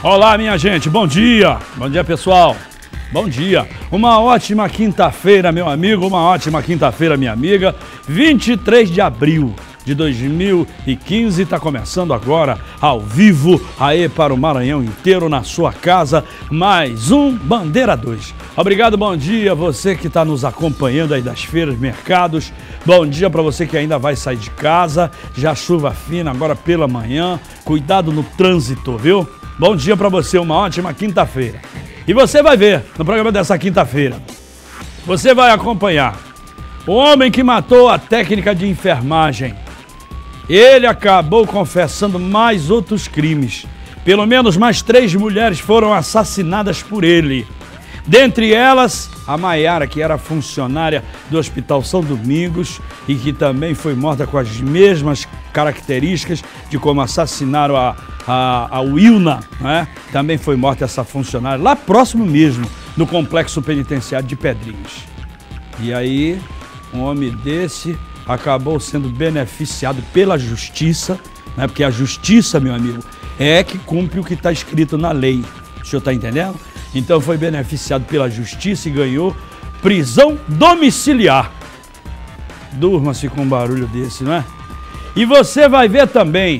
Olá, minha gente, bom dia. Bom dia, pessoal. Bom dia. Uma ótima quinta-feira, meu amigo, uma ótima quinta-feira, minha amiga. 23 de abril de 2015, está começando agora, ao vivo, aí para o Maranhão inteiro, na sua casa, mais um Bandeira 2. Obrigado, bom dia, você que está nos acompanhando aí das feiras, mercados. Bom dia para você que ainda vai sair de casa, já chuva fina agora pela manhã, cuidado no trânsito, viu? Bom dia para você, uma ótima quinta-feira. E você vai ver, no programa dessa quinta-feira, você vai acompanhar o homem que matou a técnica de enfermagem. Ele acabou confessando mais outros crimes. Pelo menos mais 3 mulheres foram assassinadas por ele. Dentre elas, a Maiara, que era funcionária do Hospital São Domingos e que também foi morta com as mesmas características de como assassinaram a Wilna, né? Também foi morta essa funcionária, lá próximo mesmo, no complexo penitenciário de Pedrinhos. E aí, um homem desse acabou sendo beneficiado pela justiça, né? Porque a justiça, meu amigo, é que cumpre o que está escrito na lei. O senhor está entendendo? Então foi beneficiado pela justiça e ganhou prisão domiciliar. Durma-se com um barulho desse, não é? E você vai ver também,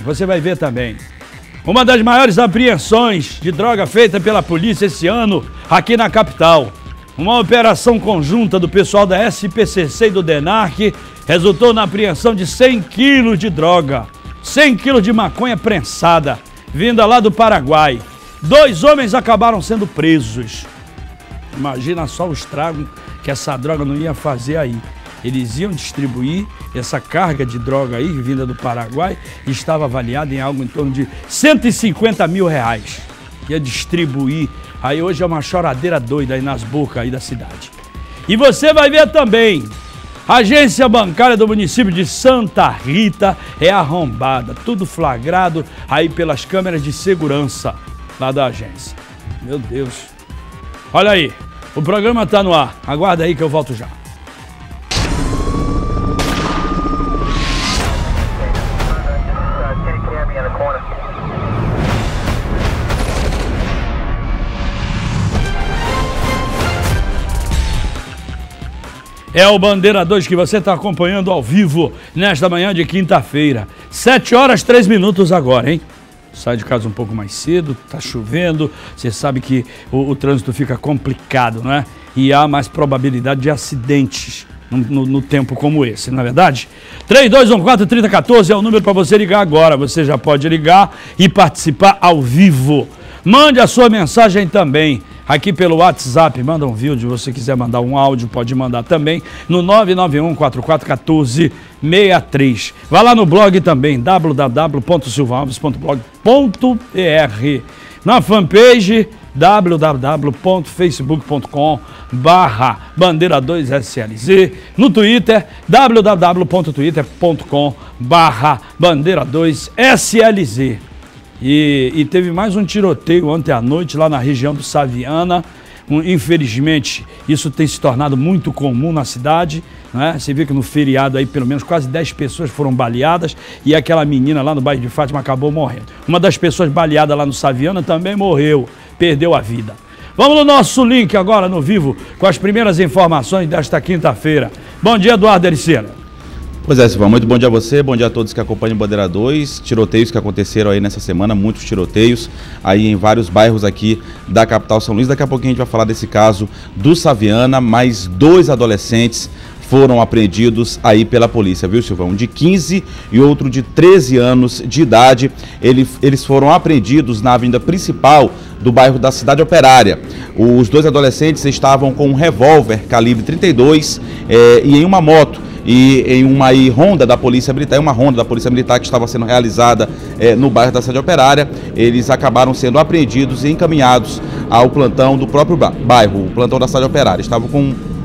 uma das maiores apreensões de droga feita pela polícia esse ano aqui na capital. Uma operação conjunta do pessoal da SPCC e do DENARC resultou na apreensão de 100 quilos de droga, 100 quilos de maconha prensada, vinda lá do Paraguai. 2 homens acabaram sendo presos. Imagina só o estrago que essa droga não ia fazer aí. Eles iam distribuir essa carga de droga aí, vinda do Paraguai, e estava avaliada em algo em torno de 150 mil reais. Ia distribuir. Aí hoje é uma choradeira doida aí nas bocas aí da cidade. E você vai ver também, a agência bancária do município de Santa Rita é arrombada, tudo flagrado aí pelas câmeras de segurança lá da agência. Meu Deus. Olha aí, o programa tá no ar. Aguarda aí que eu volto já. É o Bandeira 2 que você está acompanhando ao vivo nesta manhã de quinta-feira. 7h03 agora, hein? Sai de casa um pouco mais cedo, tá chovendo, você sabe que o trânsito fica complicado, né? E há mais probabilidade de acidentes no tempo como esse, não é verdade? 3214-3014 é o número para você ligar agora. Você já pode ligar e participar ao vivo. Mande a sua mensagem também aqui pelo WhatsApp, manda um vídeo, se você quiser mandar um áudio, pode mandar também no 991-4414-63. Vá lá no blog também, www.silvalves.blog.br. Na fanpage, www.facebook.com/bandeira2slz. No Twitter, www.twitter.com/bandeira2slz. E teve mais um tiroteio ontem à noite lá na região do Saviana. Infelizmente, isso tem se tornado muito comum na cidade, né? Você vê que no feriado aí pelo menos quase 10 pessoas foram baleadas e aquela menina lá no bairro de Fátima acabou morrendo. Uma das pessoas baleadas lá no Saviana também morreu, perdeu a vida. Vamos no nosso link agora no vivo com as primeiras informações desta quinta-feira. Bom dia, Eduardo Ericeira. Pois é, Silvão, muito bom dia a você, bom dia a todos que acompanham o Bandeira 2, tiroteios que aconteceram aí nessa semana, muitos tiroteios aí em vários bairros aqui da capital São Luís. Daqui a pouquinho a gente vai falar desse caso do Saviana, mais 2 adolescentes foram apreendidos aí pela polícia, viu, Silvão? Um de 15 e outro de 13 anos de idade. Eles foram apreendidos na avenida principal do bairro da Cidade Operária. Os 2 adolescentes estavam com um revólver calibre 32 e em uma moto. E em uma Honda da Polícia Militar, uma Honda da Polícia Militar que estava sendo realizada no bairro da Cidade Operária, eles acabaram sendo apreendidos e encaminhados ao plantão do próprio bairro, o plantão da Cidade Operária. Estavam com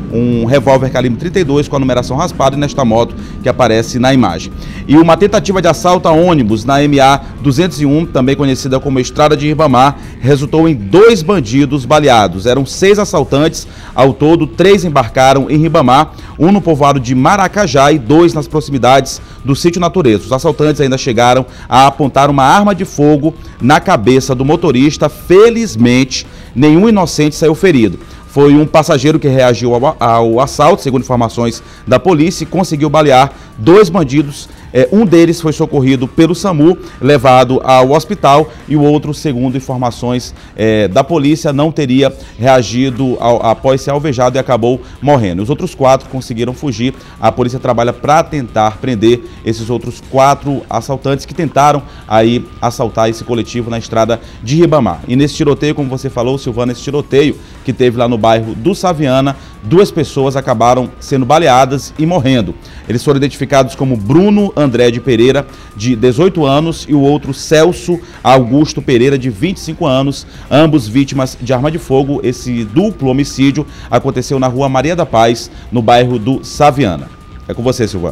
um revólver calibre 32 com a numeração raspada e nesta moto que aparece na imagem. E uma tentativa de assalto a ônibus na MA 201, também conhecida como Estrada de Ribamar, resultou em 2 bandidos baleados. Eram 6 assaltantes, ao todo 3 embarcaram em Ribamar, um no povoado de Maracajá e 2 nas proximidades do Sítio Natureza. Os assaltantes ainda chegaram a apontar uma arma de fogo na cabeça do motorista. Felizmente, nenhum inocente saiu ferido. Foi um passageiro que reagiu ao assalto, segundo informações da polícia, e conseguiu balear 2 bandidos. Um deles foi socorrido pelo SAMU, levado ao hospital, e o outro, segundo informações da polícia, não teria reagido após ser alvejado e acabou morrendo. Os outros 4 conseguiram fugir. A polícia trabalha para tentar prender esses outros 4 assaltantes que tentaram aí assaltar esse coletivo na estrada de Ribamar. E nesse tiroteio, como você falou, Silvana, esse tiroteio que teve lá no bairro do Saviana, 2 pessoas acabaram sendo baleadas e morrendo. Eles foram identificados como Bruno André de Pereira, de 18 anos, e o outro Celso Augusto Pereira, de 25 anos, ambos vítimas de arma de fogo. Esse duplo homicídio aconteceu na rua Maria da Paz, no bairro do Saviana. É com você, Silvana.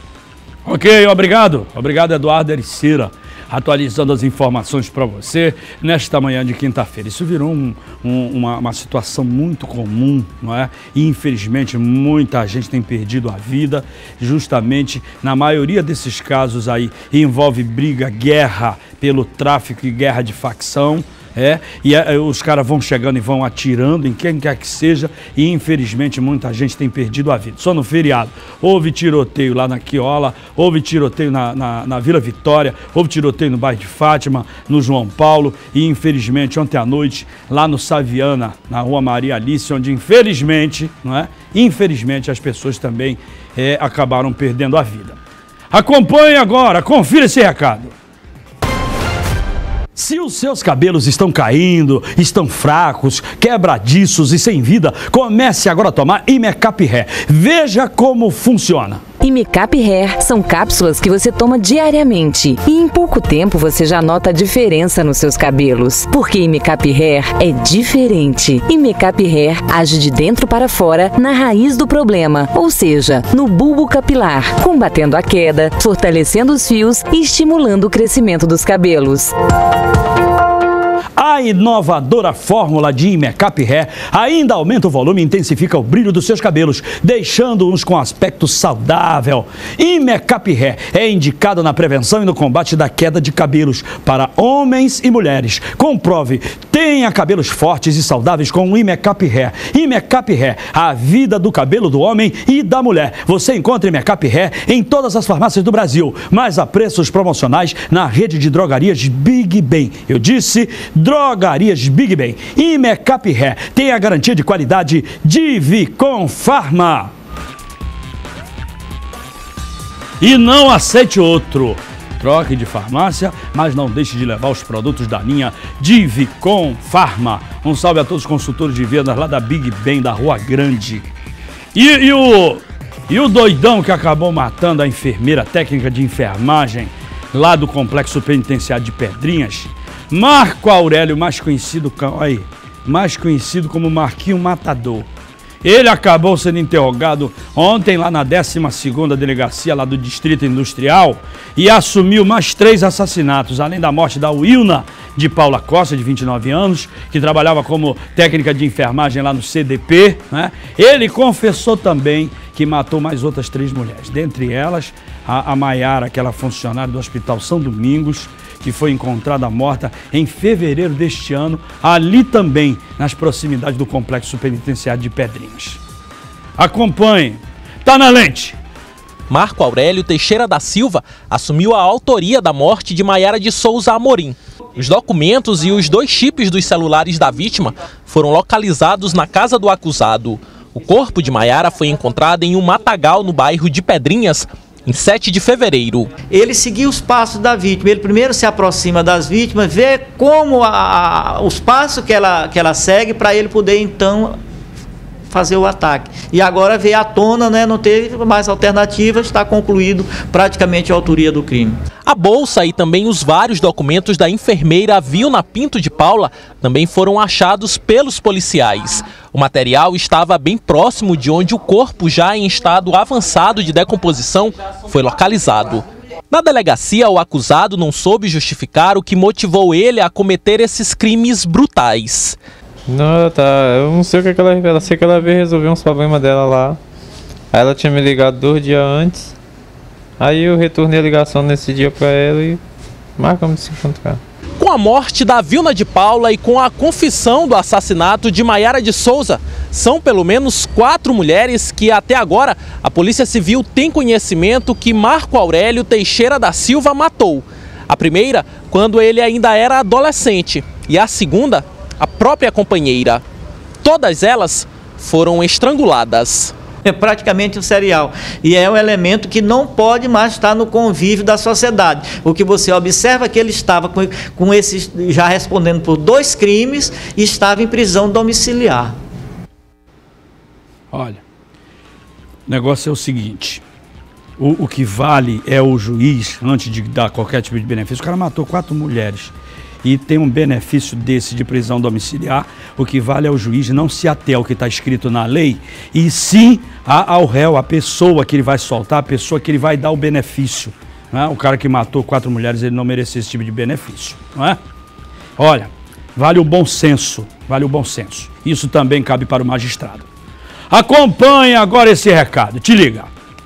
Ok, obrigado. Obrigado, Eduardo Ericeira, atualizando as informações para você nesta manhã de quinta-feira. Isso virou uma situação muito comum, não é? E infelizmente muita gente tem perdido a vida, justamente na maioria desses casos aí envolve briga, guerra pelo tráfico e guerra de facção. Os caras vão chegando e vão atirando em quem quer que seja, e infelizmente muita gente tem perdido a vida. Só no feriado houve tiroteio lá na Quiola, houve tiroteio na Vila Vitória, houve tiroteio no bairro de Fátima, no João Paulo, e infelizmente ontem à noite lá no Saviana, na rua Maria Alice, onde infelizmente, não é? Infelizmente as pessoas também acabaram perdendo a vida. Acompanhe agora, confira esse recado. Se os seus cabelos estão caindo, estão fracos, quebradiços e sem vida, comece agora a tomar Imecap Hair. Veja como funciona. Imecap Hair são cápsulas que você toma diariamente e em pouco tempo você já nota a diferença nos seus cabelos. Porque Imecap Hair é diferente. Imecap Hair age de dentro para fora na raiz do problema, ou seja, no bulbo capilar, combatendo a queda, fortalecendo os fios e estimulando o crescimento dos cabelos. A inovadora fórmula de Imecap Hair ainda aumenta o volume e intensifica o brilho dos seus cabelos, deixando-os com aspecto saudável. Imecap Hair é indicado na prevenção e no combate da queda de cabelos para homens e mulheres. Comprove, tenha cabelos fortes e saudáveis com o Imecap Hair. Imecap Hair, a vida do cabelo do homem e da mulher. Você encontra Imecap Hair em todas as farmácias do Brasil, mas a preços promocionais na rede de drogarias Big Ben. Eu disse Drogarias Big Ben. Imecap Hair tem a garantia de qualidade de Vicom Pharma. E não aceite outro. Troque de farmácia, mas não deixe de levar os produtos da linha Divicom Pharma. Um salve a todos os consultores de vendas lá da Big Ben, da Rua Grande. E o doidão que acabou matando a enfermeira técnica de enfermagem lá do Complexo Penitenciário de Pedrinhas, Marco Aurélio, mais conhecido como Marquinho Matador. Ele acabou sendo interrogado ontem lá na 12ª Delegacia lá do Distrito Industrial e assumiu mais 3 assassinatos, além da morte da Wilna de Paula Costa, de 29 anos, que trabalhava como técnica de enfermagem lá no CDP, né? Ele confessou também que matou mais outras 3 mulheres, dentre elas a Maiara, aquela funcionária do Hospital São Domingos, que foi encontrada morta em fevereiro deste ano, ali também, nas proximidades do Complexo Penitenciário de Pedrinhas. Acompanhe, tá na lente. Marco Aurélio Teixeira da Silva assumiu a autoria da morte de Maiara de Souza Amorim. Os documentos e os 2 chips dos celulares da vítima foram localizados na casa do acusado. O corpo de Maiara foi encontrado em um matagal no bairro de Pedrinhas, em 7 de fevereiro. Ele seguiu os passos da vítima. Ele primeiro se aproxima das vítimas, vê como os passos que ela segue, para ele poder então fazer o ataque. E agora veio à tona, né, não teve mais alternativa, está concluído praticamente a autoria do crime. A bolsa e também os vários documentos da enfermeira Vilna Pinto de Paula também foram achados pelos policiais. O material estava bem próximo de onde o corpo, já em estado avançado de decomposição, foi localizado. Na delegacia, o acusado não soube justificar o que motivou ele a cometer esses crimes brutais. Não, tá. Eu não sei o que ela sei que ela veio resolver uns problemas dela lá. Aí ela tinha me ligado 2 dias antes. Aí eu retornei a ligação nesse dia pra ela e marcamos de se encontrar. Com a morte da Vilna de Paula e com a confissão do assassinato de Maiara de Souza, são pelo menos 4 mulheres que até agora a Polícia Civil tem conhecimento que Marco Aurélio Teixeira da Silva matou. A primeira, quando ele ainda era adolescente, e a segunda, a própria companheira. Todas elas foram estranguladas. É praticamente um serial e é um elemento que não pode mais estar no convívio da sociedade. O que você observa é que ele estava com esses, já respondendo por 2 crimes e estava em prisão domiciliar. Olha, o negócio é o seguinte, o que vale é o juiz, antes de dar qualquer tipo de benefício, o cara matou 4 mulheres. E tem um benefício desse de prisão domiciliar, o que vale é o juiz não se ater ao que está escrito na lei, e sim ao réu, a pessoa que ele vai soltar, a pessoa que ele vai dar o benefício. Não é? O cara que matou 4 mulheres, ele não merecia esse tipo de benefício. Não é? Olha, vale o bom senso, vale o bom senso. Isso também cabe para o magistrado. Acompanhe agora esse recado, te liga.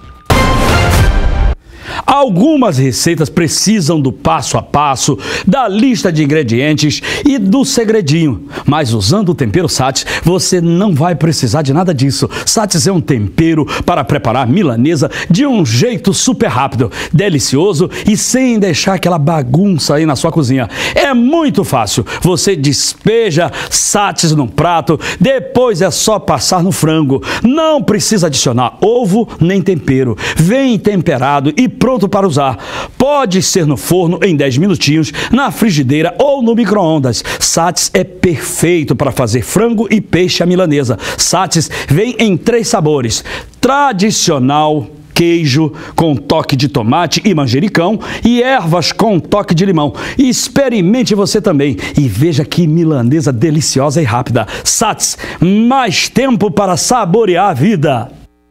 Algumas receitas precisam do passo a passo, da lista de ingredientes e do segredinho. Mas usando o tempero Sates, você não vai precisar de nada disso. Sates é um tempero para preparar milanesa de um jeito super rápido, delicioso e sem deixar aquela bagunça aí na sua cozinha. É muito fácil. Você despeja Sates num prato, depois é só passar no frango. Não precisa adicionar ovo nem tempero. Vem temperado e pronto para usar. Pode ser no forno em 10 minutinhos, na frigideira ou no micro-ondas. Sates é perfeito para fazer frango e peixe à milanesa. Sates vem em 3 sabores: tradicional, queijo com toque de tomate e manjericão e ervas com toque de limão. Experimente você também e veja que milanesa deliciosa e rápida. Sates, mais tempo para saborear a vida.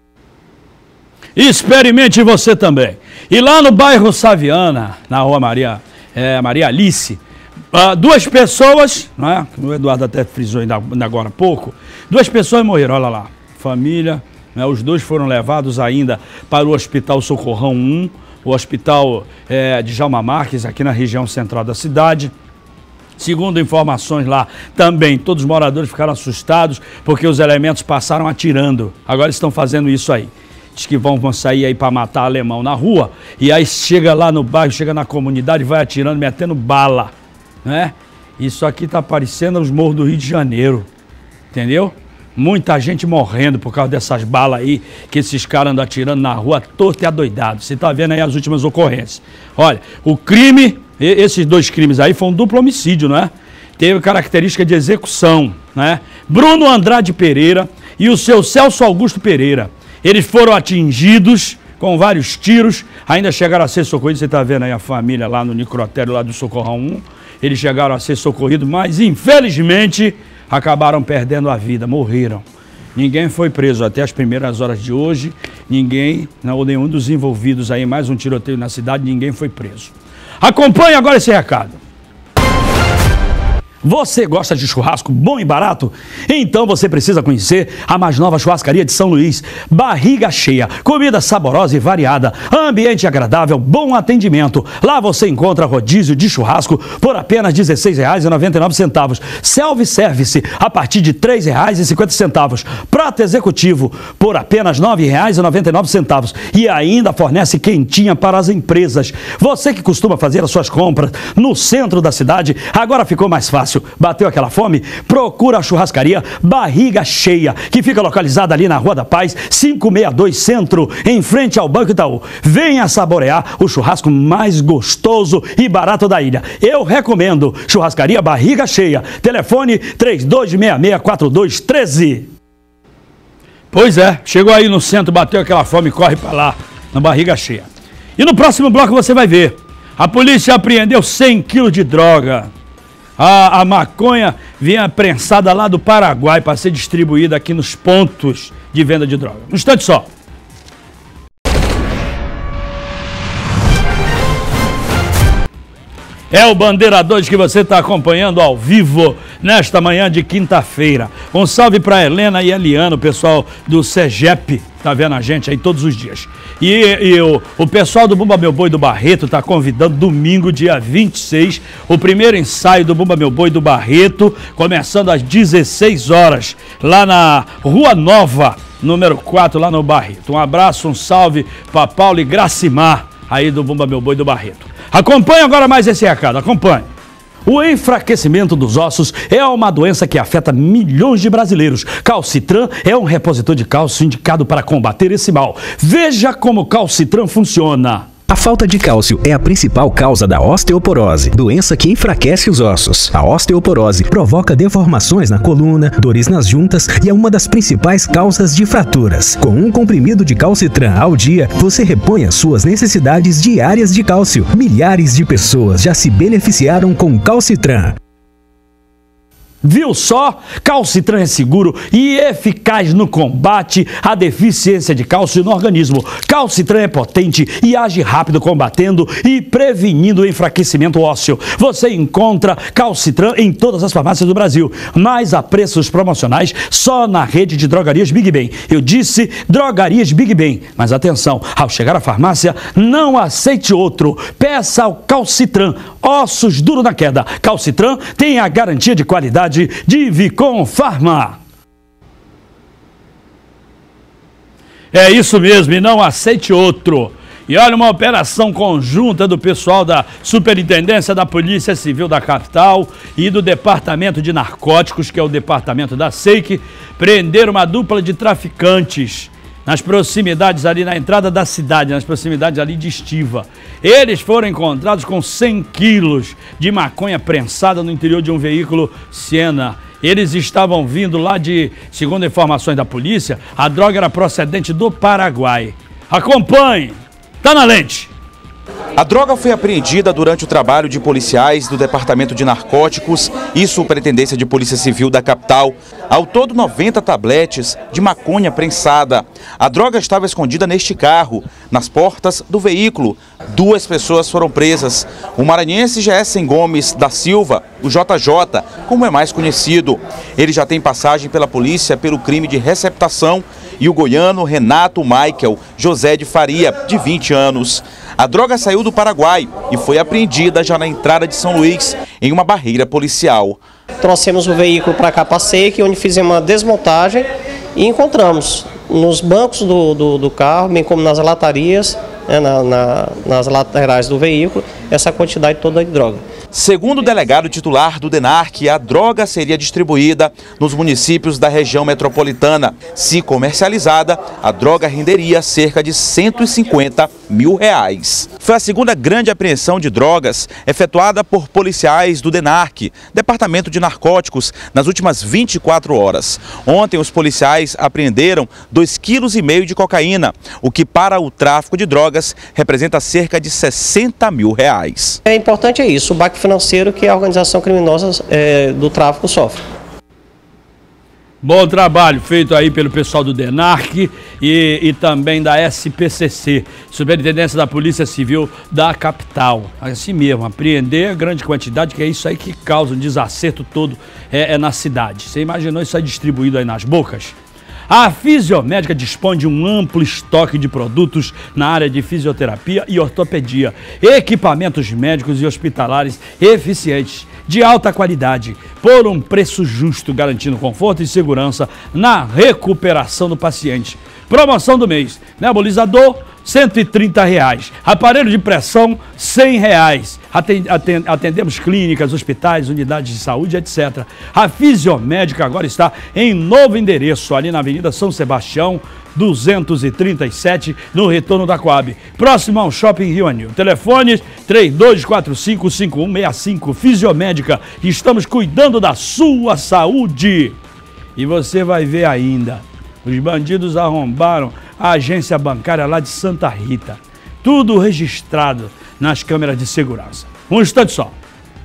Experimente você também. E lá no bairro Saviana, na rua Maria Alice, 2 pessoas, né, o Eduardo até frisou ainda agora há pouco, 2 pessoas morreram, olha lá, família, né, os 2 foram levados ainda para o Hospital Socorrão 1, o Hospital de Jalma Marques, aqui na região central da cidade. Segundo informações lá, também todos os moradores ficaram assustados porque os elementos passaram atirando, agora estão fazendo isso aí. Diz que vão sair aí para matar alemão na rua, e aí chega lá no bairro, chega na comunidade, vai atirando, metendo bala, né? Isso aqui tá parecendo os morros do Rio de Janeiro, entendeu? Muita gente morrendo por causa dessas balas aí, que esses caras andam atirando na rua, torto e adoidado. Você tá vendo aí as últimas ocorrências. Olha, o crime, esses 2 crimes aí, foi um duplo homicídio, né? Teve característica de execução, né? Bruno Andrade Pereira e o seu Celso Augusto Pereira. Eles foram atingidos com vários tiros, ainda chegaram a ser socorridos. Você está vendo aí a família lá no necrotério lá do Socorrão 1. Eles chegaram a ser socorridos, mas infelizmente acabaram perdendo a vida, morreram. Ninguém foi preso até as primeiras horas de hoje, ninguém, ou nenhum dos envolvidos aí, mais um tiroteio na cidade, ninguém foi preso. Acompanhe agora esse recado. Você gosta de churrasco bom e barato? Então você precisa conhecer a mais nova churrascaria de São Luís. Barriga Cheia, comida saborosa e variada, ambiente agradável, bom atendimento. Lá você encontra rodízio de churrasco por apenas R$ 16,99. Self-service a partir de R$ 3,50. Prato executivo por apenas R$ 9,99. E ainda fornece quentinha para as empresas. Você que costuma fazer as suas compras no centro da cidade, agora ficou mais fácil. Bateu aquela fome? Procura a churrascaria Barriga Cheia, que fica localizada ali na Rua da Paz, 562 Centro, em frente ao Banco Itaú. Venha saborear o churrasco mais gostoso e barato da ilha. Eu recomendo. Churrascaria Barriga Cheia. Telefone 3266-4213. Pois é, chegou aí no centro, bateu aquela fome e corre pra lá, na barriga cheia. E no próximo bloco você vai ver. A polícia apreendeu 100 quilos de droga. A maconha vinha prensada lá do Paraguai para ser distribuída aqui nos pontos de venda de droga. Um instante só. É o Bandeira 2 que você está acompanhando ao vivo nesta manhã de quinta-feira. Um salve para Helena e Eliana, o pessoal do CEGEP, tá vendo a gente aí todos os dias. E o pessoal do Bumba Meu Boi do Barreto está convidando domingo, dia 26, o primeiro ensaio do Bumba Meu Boi do Barreto, começando às 16 horas, lá na Rua Nova, número 4, lá no Barreto. Um abraço, um salve para Paulo e Gracimar, aí do Bumba Meu Boi do Barreto. Acompanhe agora mais esse recado, acompanhe. O enfraquecimento dos ossos é uma doença que afeta milhões de brasileiros. Calcitran é um repositor de cálcio indicado para combater esse mal. Veja como o Calcitran funciona. A falta de cálcio é a principal causa da osteoporose, doença que enfraquece os ossos. A osteoporose provoca deformações na coluna, dores nas juntas e é uma das principais causas de fraturas. Com um comprimido de Calcitran ao dia, você repõe as suas necessidades diárias de cálcio. Milhares de pessoas já se beneficiaram com Calcitran. Viu só? Calcitran é seguro e eficaz no combate à deficiência de cálcio no organismo. Calcitran é potente e age rápido combatendo e prevenindo o enfraquecimento ósseo. Você encontra Calcitran em todas as farmácias do Brasil, mas a preços promocionais só na rede de drogarias Big Ben. Eu disse drogarias Big Ben, mas atenção, ao chegar à farmácia, não aceite outro. Peça o Calcitran, ossos duro na queda. Calcitran tem a garantia de qualidade de Vicom Pharma. É isso mesmo, e não aceite outro. E olha, uma operação conjunta do pessoal da Superintendência da Polícia Civil da capital e do Departamento de Narcóticos, que é o departamento da SEIC, prenderam uma dupla de traficantes nas proximidades ali, na entrada da cidade, nas proximidades ali de Estiva. Eles foram encontrados com 100 quilos de maconha prensada no interior de um veículo Siena. Eles estavam vindo lá segundo informações da polícia, a droga era procedente do Paraguai. Acompanhe, tá na lente. A droga foi apreendida durante o trabalho de policiais do Departamento de Narcóticos e Superintendência de Polícia Civil da capital. Ao todo, 90 tabletes de maconha prensada. A droga estava escondida neste carro, nas portas do veículo. 2 pessoas foram presas. O maranhense Gessen Gomes da Silva, o JJ, como é mais conhecido. Ele já tem passagem pela polícia pelo crime de receptação, e o goiano Renato Michael José de Faria, de 20 anos. A droga saiu do Paraguai e foi apreendida já na entrada de São Luís, em uma barreira policial. Trouxemos o veículo para cá, para a SEIC, onde fizemos uma desmontagem e encontramos nos bancos do carro, bem como nas latarias, nas laterais do veículo, essa quantidade toda de droga. Segundo o delegado titular do DENARC, a droga seria distribuída nos municípios da região metropolitana. Se comercializada, a droga renderia cerca de R$150 mil. Foi a segunda grande apreensão de drogas efetuada por policiais do DENARC, Departamento de Narcóticos, nas últimas 24 horas. Ontem, os policiais apreenderam 2,5 kg de cocaína, o que para o tráfico de drogas representa cerca de R$60 mil. É importante isso, o baque financeiro que a organização criminosa do tráfico sofre. Bom trabalho feito aí pelo pessoal do DENARC e também da SPCC, Superintendência da Polícia Civil da capital. Assim mesmo, apreender a grande quantidade, que é isso aí que causa um desacerto todo na cidade. Você imaginou isso aí distribuído aí nas bocas? A Fisiomédica dispõe de um amplo estoque de produtos na área de fisioterapia e ortopedia, equipamentos médicos e hospitalares eficientes, de alta qualidade, por um preço justo, garantindo conforto e segurança na recuperação do paciente. Promoção do mês, nebulizador, R$130, aparelho de pressão, R$100. Atendemos clínicas, hospitais, unidades de saúde, etc. A Fisiomédica agora está em novo endereço, ali na Avenida São Sebastião, 237, no retorno da Coab, próximo ao Shopping Rio Anil. Telefone 3245-5165. Fisiomédica, estamos cuidando da sua saúde. E você vai ver ainda, Os bandidos arrombaram a agência bancária lá de Santa Rita. Tudo registrado nas câmeras de segurança. Um instante só.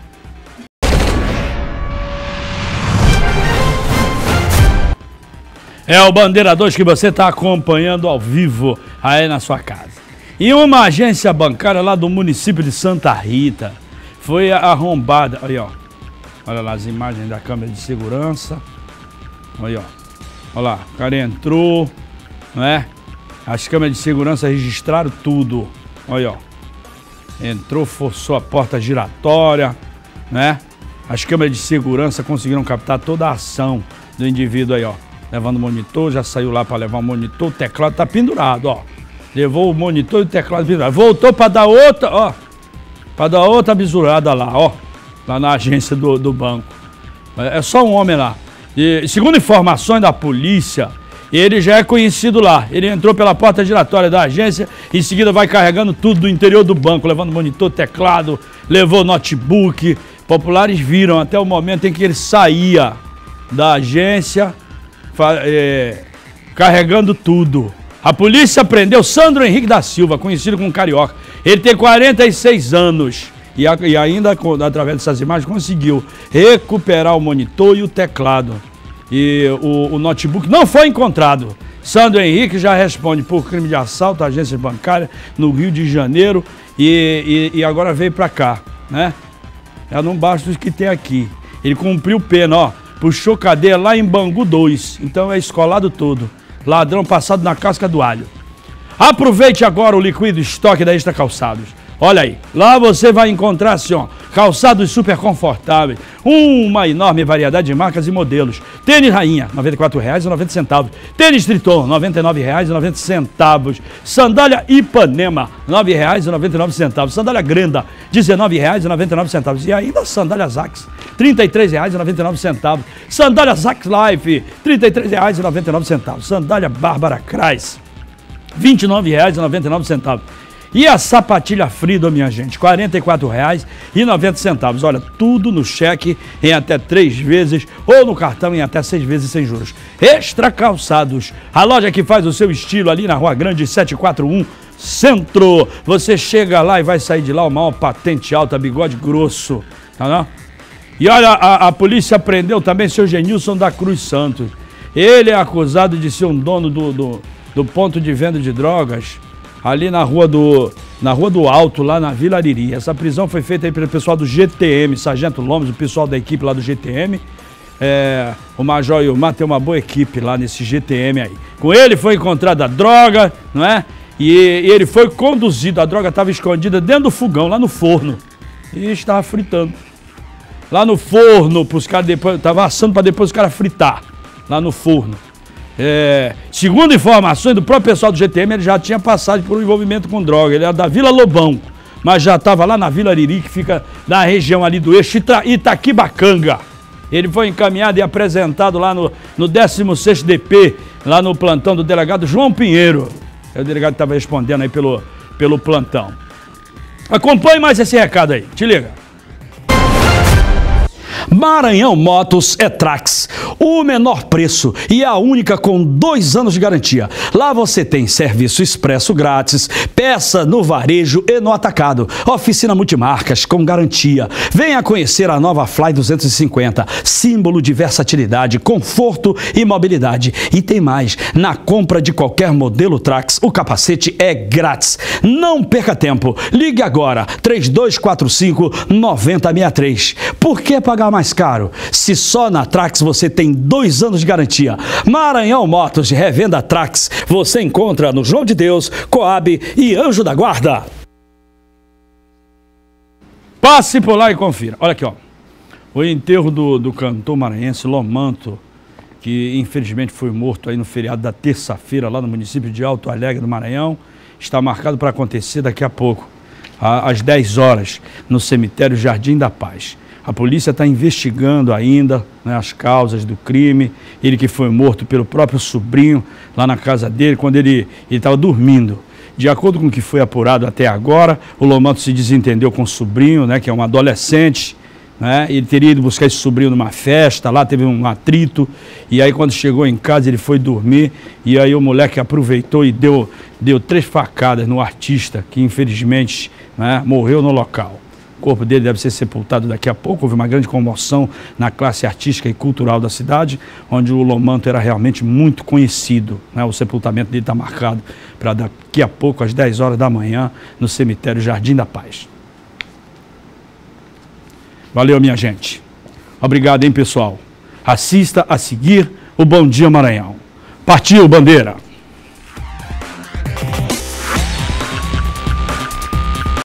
É o Bandeira 2 que você está acompanhando ao vivo aí na sua casa. E uma agência bancária lá do município de Santa Rita foi arrombada. Aí, ó. Olha lá as imagens da câmera de segurança. Aí, ó. Olha lá, o cara entrou, não é? As câmeras de segurança registraram tudo. Olha, ó. Entrou, forçou a porta giratória, né? As câmeras de segurança conseguiram captar toda a ação do indivíduo aí, ó. Levando o monitor, já saiu lá para levar o monitor, o teclado tá pendurado, ó. Levou o monitor e o teclado pendurado. Voltou para dar outra, ó. Para dar outra bisurada lá, ó. Lá na agência do banco. É só um homem lá. E segundo informações da polícia, ele já é conhecido lá. Ele entrou pela porta giratória da agência, em seguida vai carregando tudo do interior do banco, levando monitor, teclado, levou notebook. Populares viram até o momento em que ele saía da agência, carregando tudo. A polícia prendeu Sandro Henrique da Silva, conhecido como Carioca. Ele tem 46 anos e ainda, através dessas imagens, conseguiu recuperar o monitor e o teclado. E o notebook não foi encontrado. Sandro Henrique já responde por crime de assalto à agência bancária no Rio de Janeiro e agora veio para cá, né? Já não basta os que tem aqui. Ele cumpriu pena, ó. Puxou cadeia lá em Bangu 2. Então é escolado todo. Ladrão passado na casca do alho. Aproveite agora o liquído estoque da Extra Calçados. Olha aí, lá você vai encontrar assim, ó, calçados super confortáveis, uma enorme variedade de marcas e modelos. Tênis Rainha, R$ 94,90. Tênis Triton, R$ 99,90. Sandália Ipanema, R$ 9,99. Sandália Grenda, R$ 19,99. E ainda sandália Zax, R$ 33,99. Sandália Zax Life, R$ 33,99. Sandália Bárbara Kreis, R$ 29,99. E a sapatilha Freedom, minha gente, R$ 44,90. Olha, tudo no cheque em até 3 vezes ou no cartão em até 6 vezes sem juros. Extra Calçados, a loja que faz o seu estilo ali na Rua Grande 741, Centro. Você chega lá e vai sair de lá o maior patente alta, bigode grosso, tá não? E olha, a polícia prendeu também seu Genilson da Cruz Santos. Ele é acusado de ser um dono do ponto de venda de drogas ali na Rua do Alto, lá na Vila Ariri. Essa prisão foi feita aí pelo pessoal do GTM, Sargento Lomes, o pessoal da equipe lá do GTM. O Major Ilmar tem uma boa equipe lá nesse GTM aí. Com ele foi encontrada a droga, não é? E ele foi conduzido, a droga estava escondida dentro do fogão, lá no forno. E estava fritando. Lá no forno, para os caras depois, estava assando para depois os caras fritar, lá no forno. Segundo informações do próprio pessoal do GTM, ele já tinha passado por um envolvimento com droga. Ele era da Vila Lobão, mas já estava lá na Vila Ariri, que fica na região ali do eixo Itaquibacanga. Ele foi encaminhado e apresentado lá no 16º DP, lá no plantão do delegado João Pinheiro. O delegado estava respondendo aí pelo plantão. Acompanhe mais esse recado aí, te liga. Maranhão Motos é Trax, o menor preço e a única com 2 anos de garantia. Lá você tem serviço expresso grátis, peça no varejo e no atacado, oficina multimarcas com garantia. Venha conhecer a nova Fly 250, símbolo de versatilidade, conforto e mobilidade. E tem mais, na compra de qualquer modelo Trax, o capacete é grátis. Não perca tempo, ligue agora, 3245-9063. Por que pagar mais caro? Se só na Trax você tem 2 anos de garantia. Maranhão Motos, revenda Trax, você encontra no João de Deus, Coab e Anjo da Guarda. Passe por lá e confira. Olha aqui, ó. O enterro do cantor maranhense Lomanto, que infelizmente foi morto aí no feriado da terça-feira lá no município de Alto Alegre do Maranhão, está marcado para acontecer daqui a pouco, às 10 horas, no cemitério Jardim da Paz. A polícia está investigando ainda, né, as causas do crime. Ele que foi morto pelo próprio sobrinho lá na casa dele, quando ele estava dormindo. De acordo com o que foi apurado até agora, o Lomanto se desentendeu com o sobrinho, né, que é um adolescente, né? Ele teria ido buscar esse sobrinho numa festa, lá teve um atrito, e aí quando chegou em casa ele foi dormir, e aí o moleque aproveitou e deu 3 facadas no artista, que infelizmente, né, morreu no local. O corpo dele deve ser sepultado daqui a pouco. Houve uma grande comoção na classe artística e cultural da cidade, onde o Lomanto era realmente muito conhecido, né? O sepultamento dele está marcado para daqui a pouco, às 10 horas da manhã, no cemitério Jardim da Paz. Valeu, minha gente. Obrigado, hein, pessoal. Assista a seguir o Bom Dia Maranhão. Partiu, bandeira!